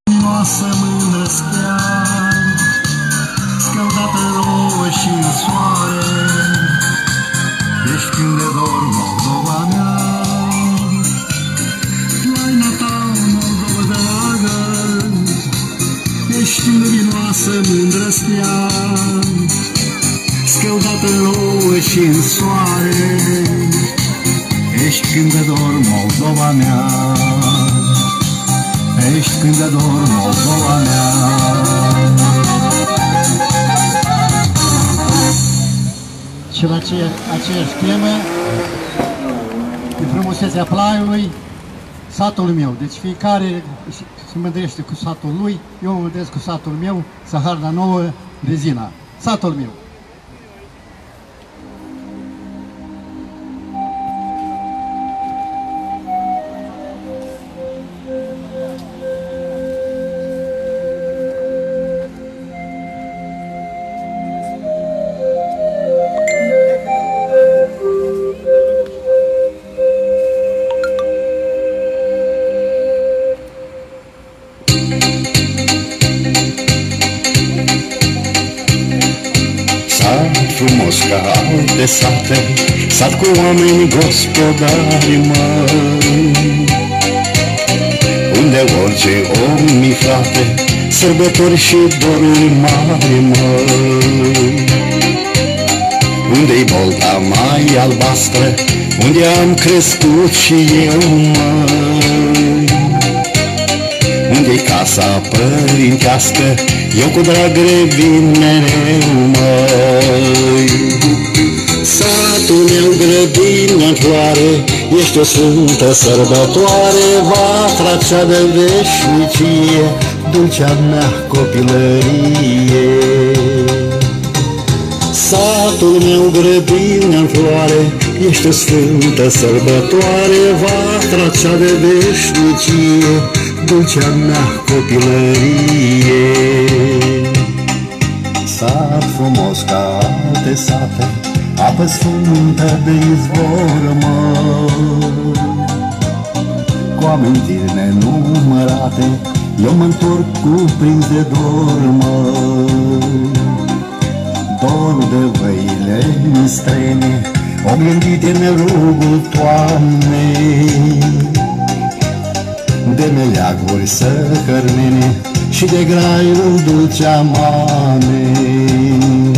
Luminoasă mândră stear, scăldată rouă și în soare, ești când de dor Moldova mea. Taina ta, Moldova dragă, ești luminoasă mândră stear, scăldată rouă și în soare, ești când de dor Moldova mea. Ești când de dor Moldova mea. Și la aceeași temă, de frumusețea Plaiului, satul meu. Deci fiecare se mândrește cu satul lui, eu mă mândresc cu satul meu, Saharda Nouă, Rezina. Satul meu. Frumos ca alte sate, sat cu oameni gospodari măi, unde orice om-i frate, sărbători și doruri mari măi. Unde-i bolta mai albastră, unde am crescut și eu măi, unde-i casa părintească, eu cu drag revin mereu măi. Satul meu grădină în floare, ești o sfântă sărbătoare, vatra cea de veșnicie, dulcea mea copilărie. Satul meu grădină în floare, ești o sfântă sărbătoare, vatra cea de veșnicie, dulcea mea copilărie. Sat frumos ca alte sate, apă sfântă de izvor măi, cu amintiri nenumărate, eu mă-ntorc cuprins de dor măi. Dor de văile străine, oglindite în rugul toamnei, de meleaguri săhărmene și de graiul dulcea mamei.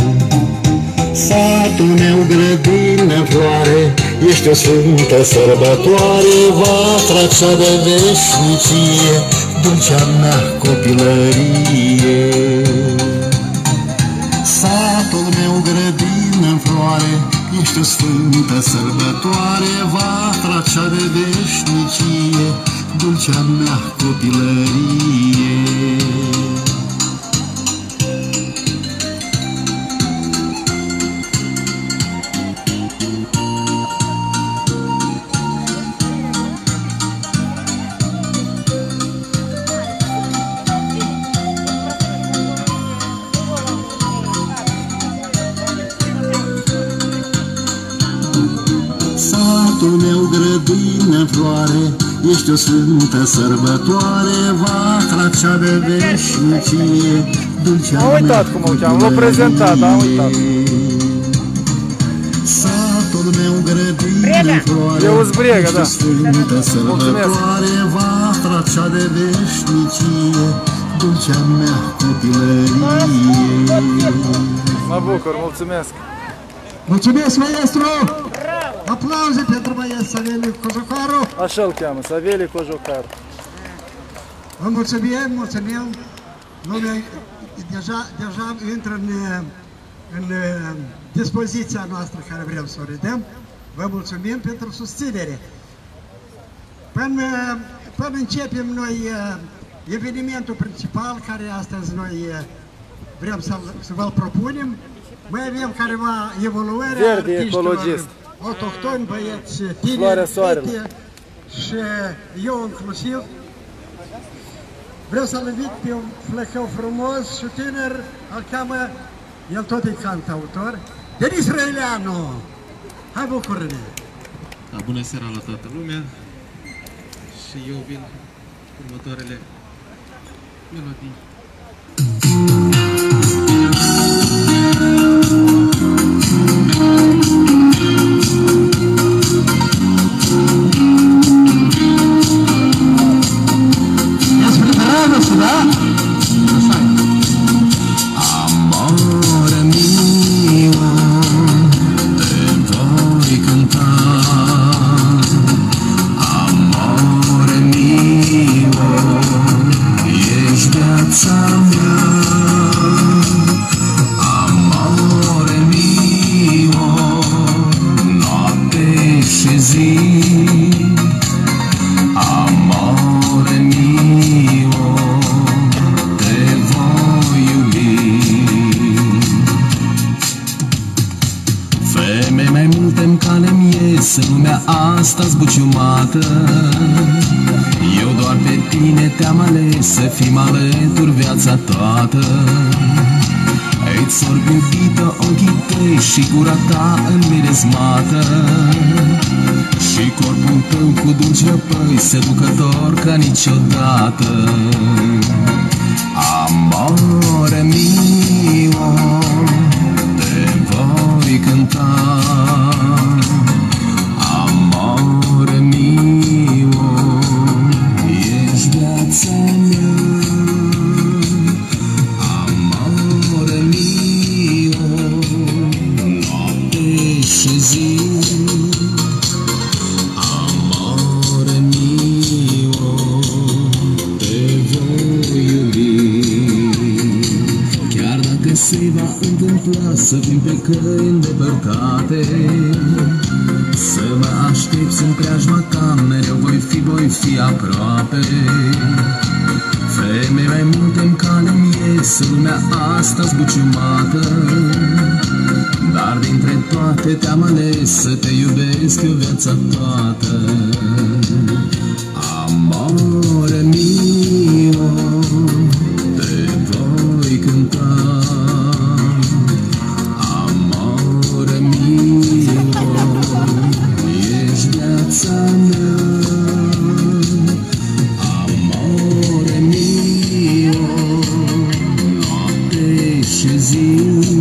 Satul meu grădină în floare, ești o sfântă sărbătoare, vatra cea de veșnicie, dulcea mea copilărie. Satul meu grădină în floare, ești o sfântă sărbătoare, vatra cea de veșnicie, dulcea mea copilărie. Satul meu grădină în floare, ești o sfântă sărbătoare, vatra cea de veșnicie, dulcea mea. Am uitat cum o cheamă, l-a prezentat, am uitat. Satul meu grădină în floare, ești o sfântă sărbătoare, vatra cea de veșnicie, dulcea mea copilărie. Mă bucur, mulțumesc. Mulțumesc, maestru! Aplauze pentru maestru Saveliu Cojocaru! Așa îl cheamă, Saveliu Cojocaru. Vă mulțumim, mulțumim! Lumea deja intră în dispoziția noastră care vrem să o redăm. Vă mulțumim pentru susținere. Până începem noi evenimentul principal, care astăzi noi vrem să vă-l propunem, mai avem careva evoluări a artiștilor autohtoni, băieți tineri, fete și eu inclusiv. Vreau să-l invit pe un flăcău frumos și tiner, îl cheamă, el tot e cantautor, Denis Răileanu. Hai, bucură-ne! Da, bună seara la toată lumea și eu vin următoarele melodii. Asta zbuciumată, eu doar pe tine te-am ales, să fim alături viața toată. Îți sorb iubită ochii tăi și gura ta înmirezmată, și corpul tău cu dulci răpăi, seducător ca niciodată. Amore mio, te voi cânta. Amore mio, ești viața mea. Amore mio, noapte și zi. Amore mio, te voi iubi. Chiar dacă se va întâmpla să fim pe căi îndepărtate, să mă aștepți în preajma ta, mereu voi fi aproape. Vreme mai multe-mi cale-mi iese lumea asta zbuciumată, dar dintre toate te-am ales, să te iubesc eu viața toată. Amore mio, te voi cânta. Amore mio, ești viața mea. Amore mio, noapte și zi.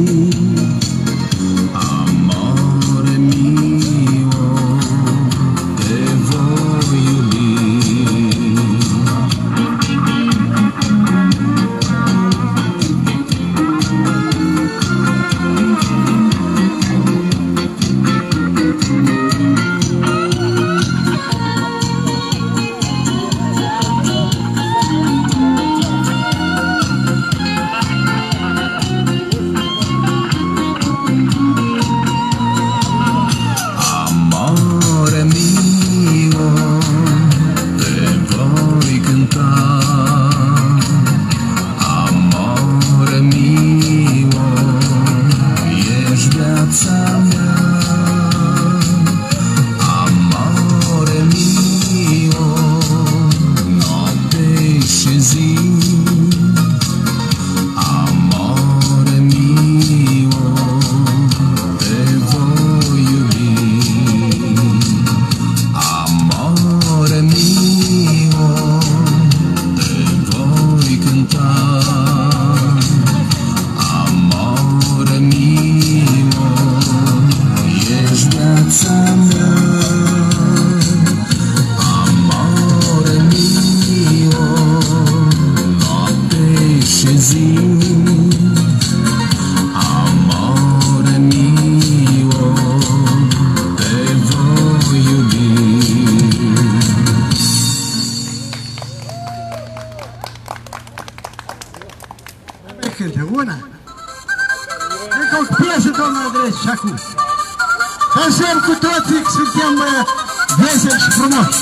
Amore mio, te voi iubi. Amore mio, te voi cânta. Amore mio, ești viața mea. Amore mio, noapte și zi. Amore mio, te voi iubi. Amore mio, te voi cânta. Amore mio, ești viața mea. Amore mio, noapte și zi. Amore mio, te voi iubi. Mai cânte una. Încă o piesă, domnul Andrei, și acum. Dansăm cu toții, că suntem veseli și frumoși.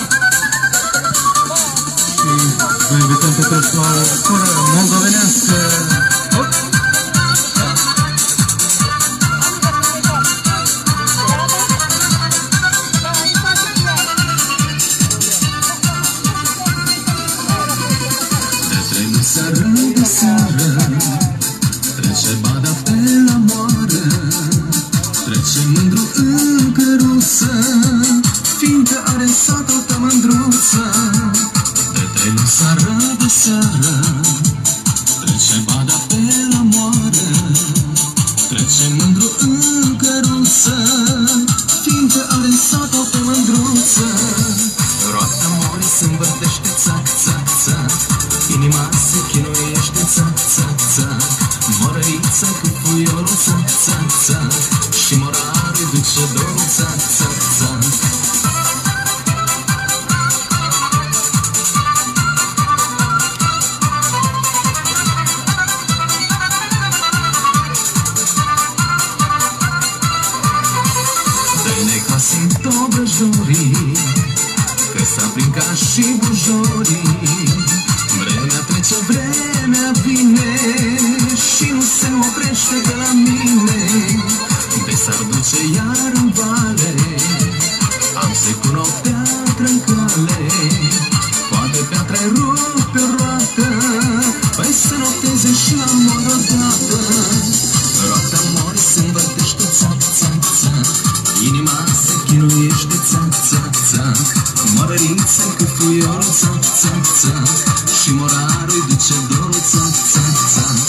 Și vă invităm pe toți la o tură moldovenească. De trei seară de seară, trece bada pe la moară, trece mândru în căruță, fiindcă are în sat o mândruță. De trei seară de seară, se chinuiește, țac, țac, țac. Mărăița cu puiorul, țac, țac, țac. Și morarul duce dorul, țac, țac, țac. Sunt obrăjorii, că s-a prin ca și bujorii. Vremea trece, vremea vine și nu se oprește de la mine. De s-ar duce iar în vale, am să cu noaptea trâncale. Poate piatra-i rup pe roată, păi să nopteze și la mor odată. Roata mori se învârtește, țac, țac, țac. Inima se chinuiește, țac, țac, țac. Mărărița cu puiorul, țac, țac, țac. Și morarul duce dorul, țac, țac, țac.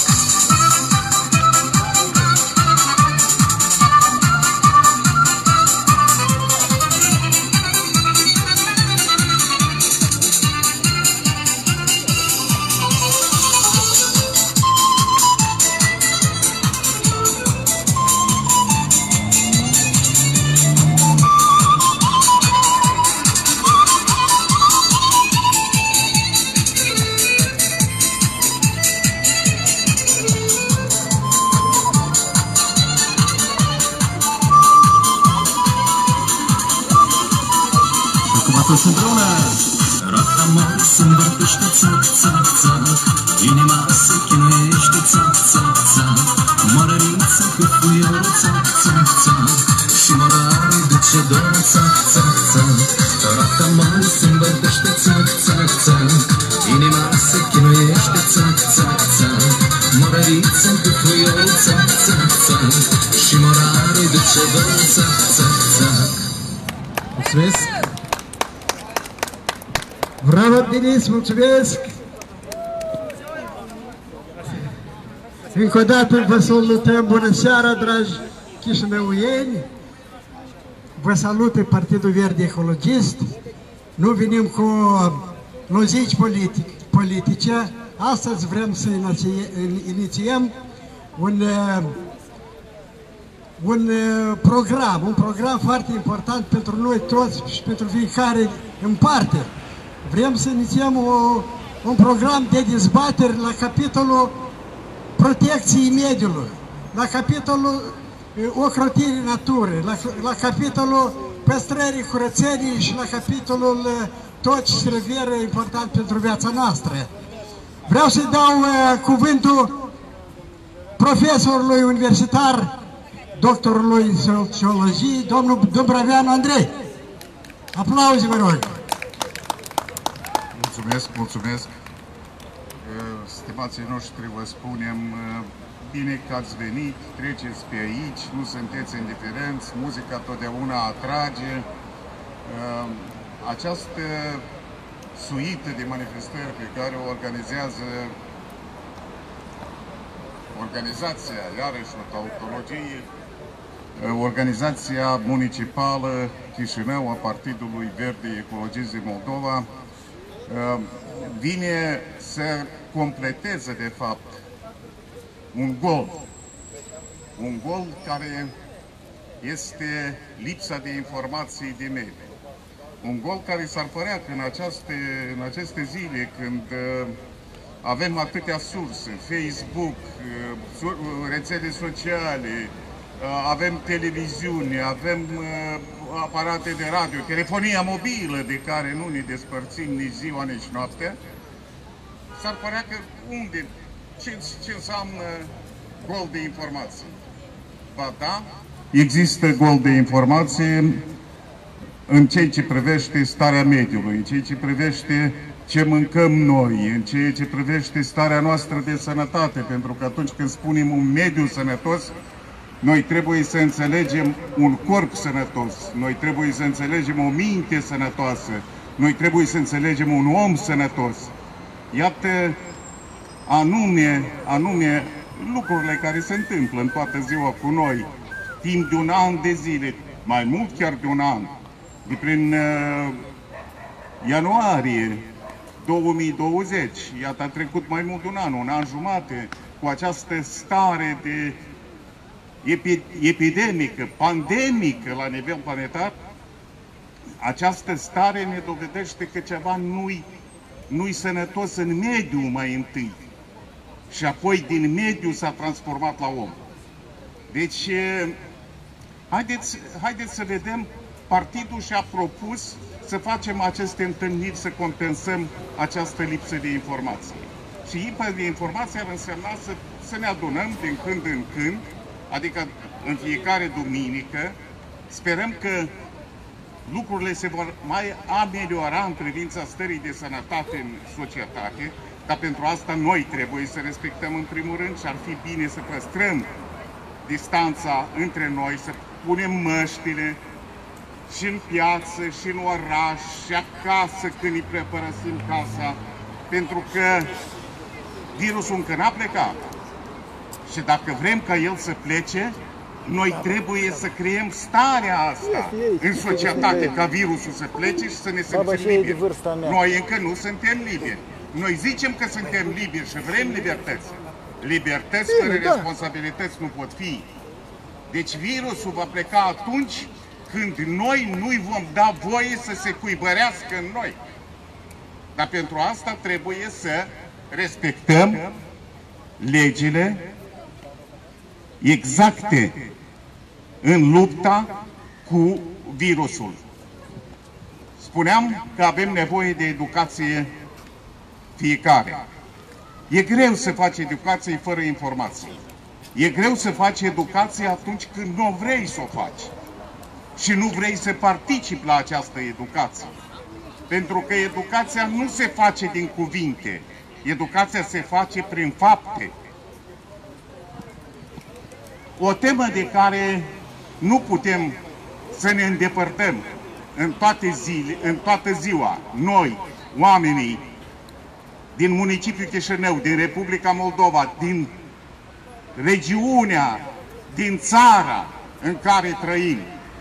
Împreună roata mori se învârtește, țac, țac, țac. Inima se chinuiește, țac, țac, țac. Mărărița cu puiorul, țac, țac, țac. Și morarul duce dorul, țac, țac, țac. Roata mori se învârtește, țac, țac, țac. Inima se chinuiește, țac, țac, țac. Mărărița cu puiorul, țac, țac, țac. Și morarul duce dorul, țac, țac, țac. Mulțumesc! Bravo, Denis, mulțumesc! Încă o dată vă salutăm, bună seara, dragi chișinăuieni! Vă salută Partidul Verde Ecologist. Nu venim cu lozici politice. Astăzi vrem să inițiem un program foarte important pentru noi toți și pentru fiecare în parte. Vrem să inițiem un program de dezbateri la capitolul protecției mediului, la capitolul ocrotirii naturii, la capitolul păstrării curățenii și la capitolul tot ce se referă important pentru viața noastră. Vreau să-i dau cuvântul profesorului universitar, doctorului în sociologie, domnul Dumbraveanu Andrei. Aplauze, vă rog! Mulțumesc, mulțumesc! Stimații noștri, vă spunem bine că ați venit, treceți pe aici, nu sunteți indiferenți, muzica totdeauna atrage. Această suită de manifestări pe care o organizează organizația, iarăși o tautologie, organizația municipală Chișinău a Partidului Verde Ecologist din Moldova, vine să completeze, de fapt, un gol care este lipsa de informații de mediu. Un gol care s-ar părea că în aceste zile, când avem atâtea surse, Facebook, rețele sociale, avem televiziune, avem aparate de radio, telefonia mobilă de care nu ne despărțim nici ziua, nici noaptea, s-ar părea că ce înseamnă gol de informații? Ba da, există gol de informație în ceea ce privește starea mediului, în ceea ce privește ce mâncăm noi, în ceea ce privește starea noastră de sănătate, pentru că atunci când spunem un mediu sănătos, noi trebuie să înțelegem un corp sănătos, noi trebuie să înțelegem o minte sănătoasă, noi trebuie să înțelegem un om sănătos. Iată anume lucrurile care se întâmplă în toată ziua cu noi, timp de un an de zile, mai mult chiar de un an, de prin ianuarie 2020, iată a trecut mai mult de un an jumate, cu această stare de epidemică, pandemică la nivel planetar, această stare ne dovedește că ceva nu-i sănătos în mediu mai întâi și apoi din mediu s-a transformat la om. Deci, haideți să vedem, partidul și-a propus să facem aceste întâlniri, să compensăm această lipsă de informații. Și lipsa de informații ar însemna să ne adunăm din când în când, adică în fiecare duminică. Sperăm că lucrurile se vor mai ameliora în privința stării de sănătate în societate, dar pentru asta noi trebuie să respectăm în primul rând și ar fi bine să păstrăm distanța între noi, să punem măștile și în piață, și în oraș, și acasă când îi părăsim casa, pentru că virusul încă n-a plecat. Și dacă vrem ca el să plece, noi trebuie să creăm starea asta în societate, ca virusul să plece și să ne simțim liberi. Noi încă nu suntem liberi. Noi zicem că suntem liberi și vrem libertăți. Libertăți fără responsabilități nu pot fi. Deci virusul va pleca atunci când noi nu-i vom da voie să se cuibărească în noi. Dar pentru asta trebuie să respectăm legile exacte în lupta cu virusul. Spuneam că avem nevoie de educație fiecare. E greu să faci educație fără informații. E greu să faci educație atunci când nu vrei să o faci și nu vrei să participi la această educație. Pentru că educația nu se face din cuvinte. Educația se face prin fapte. O temă de care nu putem să ne îndepărtăm în toată ziua, noi, oamenii din municipiul Chișinău, din Republica Moldova, din regiunea, din țara în care trăim,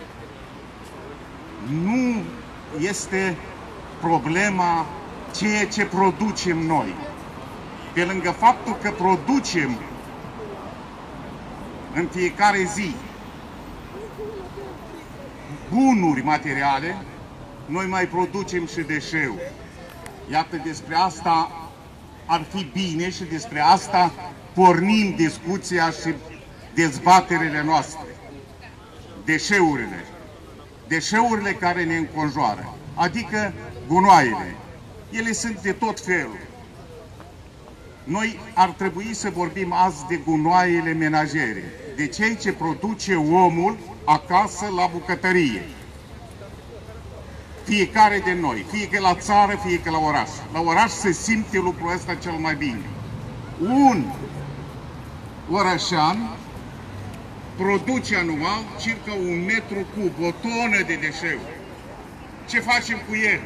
nu este problema ceea ce producem noi. Pe lângă faptul că producem în fiecare zi bunuri materiale, noi mai producem și deșeuri. Iată, despre asta ar fi bine și despre asta pornim discuția și dezbaterele noastre. Deșeurile. Deșeurile care ne înconjoară, adică gunoaiele. Ele sunt de tot felul. Noi ar trebui să vorbim azi de gunoaiele menajere, de cei ce produce omul acasă la bucătărie. Fiecare de noi, fie că la țară, fie că la oraș. La oraș se simte lucrul ăsta cel mai bine. Un orășan produce anual circa 1 metru cub, o tonă de deșeuri. Ce facem cu el?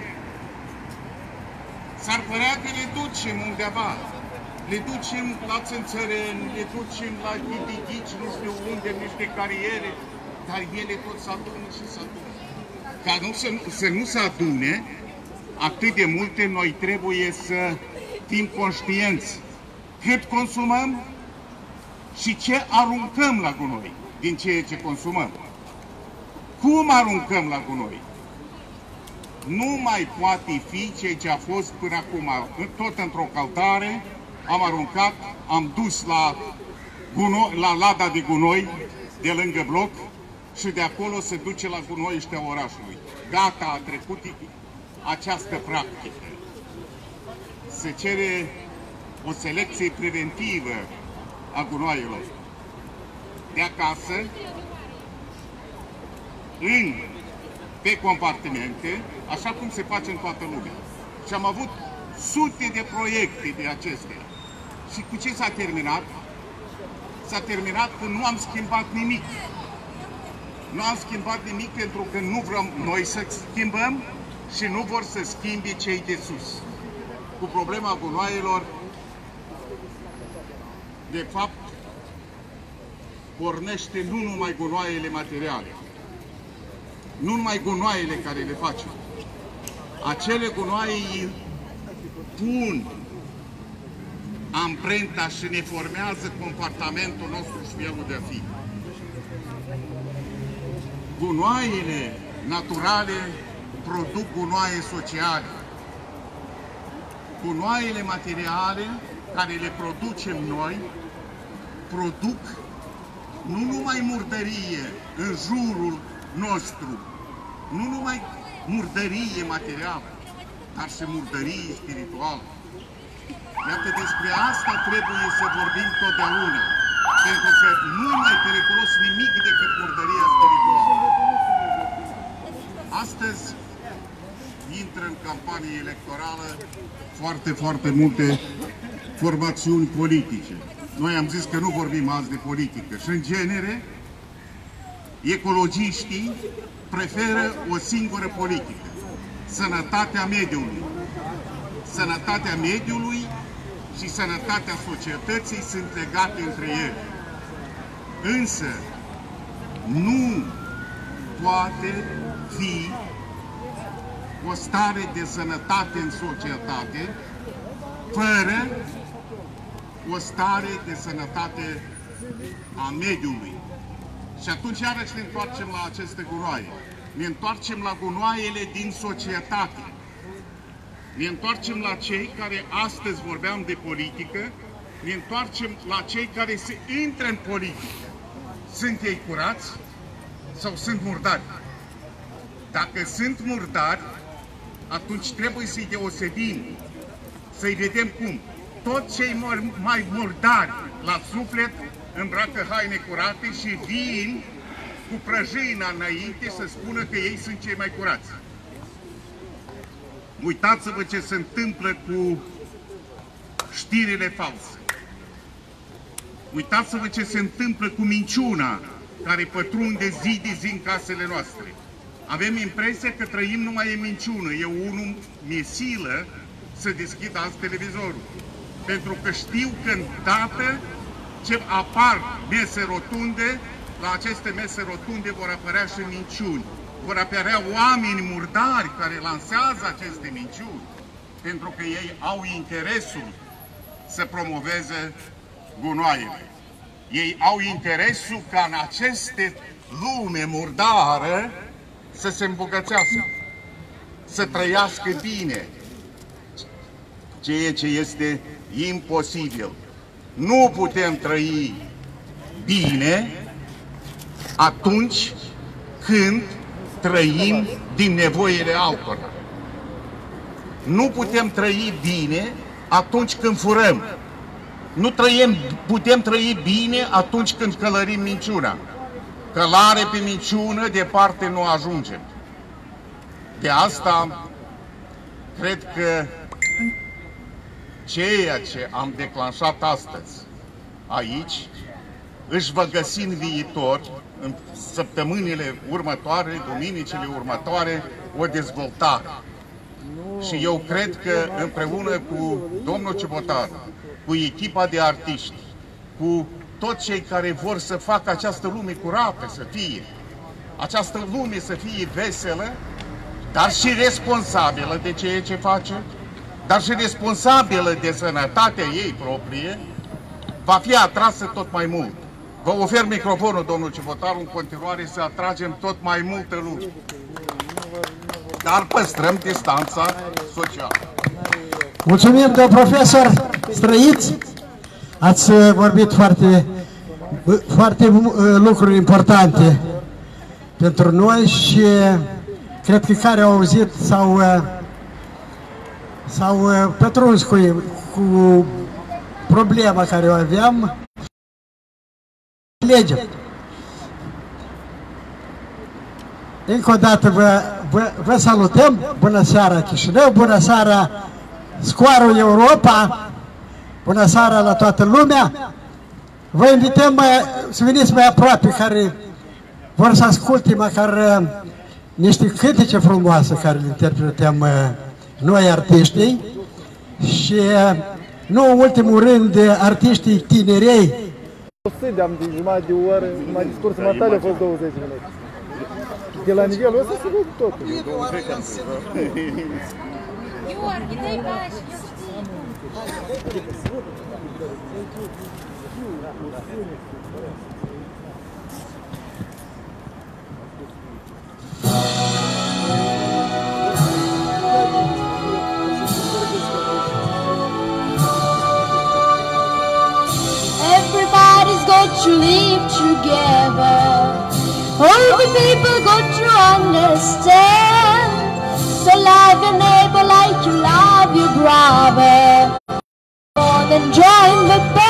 S-ar părea că le ducem undeva. Le ducem la țânțăreni, le ducem la ghidighici, nu știu unde, niște cariere, dar ele tot se adună și se adună. Ca să nu se adune atât de multe, noi trebuie să fim conștienți cât consumăm și ce aruncăm la gunoi din ceea ce consumăm. Cum aruncăm la gunoi? Nu mai poate fi ceea ce a fost până acum. Tot într-o căldare am aruncat, am dus la lada de gunoi de lângă bloc și de acolo se duce la gunoiștea orașului. Gata, a trecut această practică. Se cere o selecție preventivă a gunoaielor de acasă, pe compartimente, așa cum se face în toată lumea. Și am avut sute de proiecte de acestea. Și cu ce s-a terminat? S-a terminat că nu am schimbat nimic. Nu am schimbat nimic pentru că nu vrem noi să schimbăm și nu vor să schimbe cei de sus. Cu problema gunoaielor, de fapt, pornește nu numai gunoaiele materiale, nu numai gunoaiele care le facem. Acele gunoaie pun amprenta și ne formează comportamentul nostru și felul de a fi. Gunoaiele naturale produc gunoaie sociale. Gunoaiele materiale care le producem noi produc nu numai murdărie în jurul nostru, nu numai murdărie materială, dar și murdărie spirituală. Iată, despre asta trebuie să vorbim totdeauna, pentru că nu e mai periculos nimic decât murdăria spirituală. Astăzi intră în campanie electorală foarte multe formațiuni politice. Noi am zis că nu vorbim azi de politică și, în genere, ecologiștii preferă o singură politică: sănătatea mediului. Sănătatea mediului și sănătatea societății sunt legate între ele. Însă, nu poate fi o stare de sănătate în societate fără o stare de sănătate a mediului. Și atunci iarăși ne întoarcem la aceste gunoaie. Ne întoarcem la gunoaiele din societate. Ne întoarcem la cei care astăzi vorbeam de politică, ne întoarcem la cei care se intră în politică. Sunt ei curați sau sunt murdari? Dacă sunt murdari, atunci trebuie să-i deosebim, să-i vedem cum. Toți cei mai murdari la suflet îmbracă haine curate și vin cu prăjina înainte să spună că ei sunt cei mai curați. Uitați-vă ce se întâmplă cu știrile false. Uitați-vă ce se întâmplă cu minciuna care pătrunde zi de zi în casele noastre. Avem impresia că trăim numai în minciună. Eu unul mi-e silă să deschid azi televizorul. Pentru că știu că îndată ce apar mese rotunde, la aceste mese rotunde vor apărea și minciuni. Vor apărea oameni murdari care lansează aceste minciuni, pentru că ei au interesul să promoveze gunoaiele. Ei au interesul ca în aceste lume murdară să se îmbogățească, să trăiască bine, ceea ce este imposibil. Nu putem trăi bine atunci când trăim din nevoile altora. Nu putem trăi bine atunci când furăm. Nu putem trăi bine atunci când călărim minciuna. Călare pe minciună, departe nu ajungem. De asta, cred că ceea ce am declanșat astăzi aici își va găsi în viitor, în săptămânile următoare, duminicile următoare, o dezvoltare. Și eu cred că împreună cu domnul Ciubotaru, cu echipa de artiști, cu toți cei care vor să facă această lume curată să fie, această lume să fie veselă, dar și responsabilă de ceea ce face, dar și responsabilă de sănătatea ei proprie, va fi atrasă tot mai mult. Vă ofer microfonul, domnul Ciubotaru, în continuare să atragem tot mai multă lume. Dar păstrăm distanța socială. Mulțumim, domn profesor Străiț. Ați vorbit foarte lucruri importante pentru noi și cred că care au auzit s-au pătruns cu problema care o aveam. Legem. Încă o dată vă salutăm. Bună seara Chișinău, bună seara Scoarul Europa, bună seara la toată lumea. Vă invităm să veniți mai aproape, care vor să asculte măcar niște cântece frumoase care le interpretăm noi artiștii și nu în ultimul rând artiștii tinerei. Am de jumătate de oră, mai discursul matale a fost 20 minute. De la nivelul ăsta se văd totul. Iorghi, dai pași! Everybody's got to live together. All the people got to understand. So love your neighbor like you love your brother. More than join the